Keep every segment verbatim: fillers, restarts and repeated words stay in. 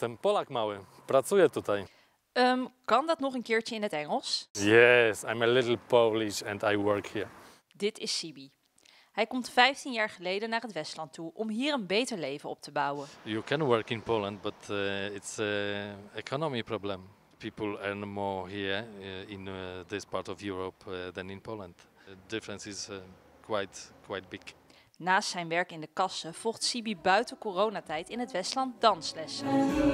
jestem Polak mały. Pracuję tutaj. Um, kan dat nog een keertje in het Engels? Yes, I'm a little Polish and I work here. Dit is Sibi. Hij komt vijftien jaar geleden naar het Westland toe om hier een beter leven op te bouwen. You can work in Poland, but uh, it's an economy problem. People earn more here uh, in uh, this part of Europe uh, than in Poland. The difference is uh, quite, quite big. Naast zijn werk in de kassen volgt Sibi buiten coronatijd in het Westland danslessen.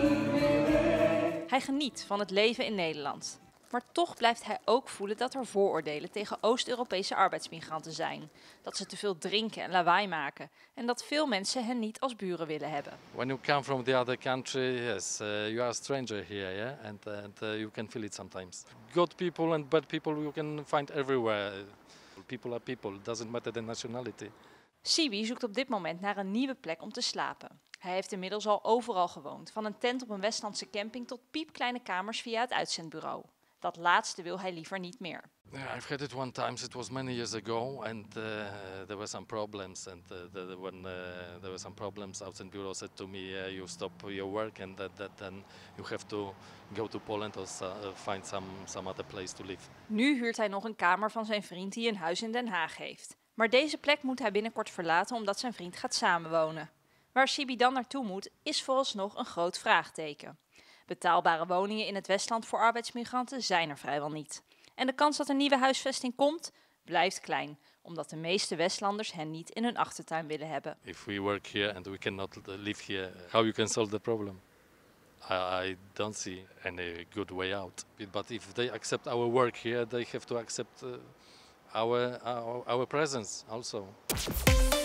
Hij geniet van het leven in Nederland. Maar toch blijft hij ook voelen dat er vooroordelen tegen Oost-Europese arbeidsmigranten zijn. Dat ze te veel drinken en lawaai maken. En dat veel mensen hen niet als buren willen hebben. When you come from the other country, yes, uh, you are a stranger here, yeah, and, and uh, you can feel it sometimes. Good people and bad people you can find everywhere. People are people, it doesn't matter the nationality. Sibi zoekt op dit moment naar een nieuwe plek om te slapen. Hij heeft inmiddels al overal gewoond, van een tent op een Westlandse camping tot piepkleine kamers via het uitzendbureau. Dat laatste wil hij liever niet meer. Yeah, I've had it one time. It was many years ago, and uh, there were some problems. And uh, the, when uh, there were some problems, Outsen Bureau said to me, uh, "You stop your work, and that, that then you have to go to Poland or uh, find some some other place to live." Nu huurt hij nog een kamer van zijn vriend die een huis in Den Haag heeft. Maar deze plek moet hij binnenkort verlaten omdat zijn vriend gaat samenwonen. Waar Sibi dan naartoe moet, is vooralsnog een groot vraagteken. Betaalbare woningen in het Westland voor arbeidsmigranten zijn er vrijwel niet. En de kans dat een nieuwe huisvesting komt, blijft klein, omdat de meeste Westlanders hen niet in hun achtertuin willen hebben. If we work here and we cannot live here, how you can solve the problem? I, I don't see any good way out. But if they accept our work here, they have to accept uh, our, our, our presence also.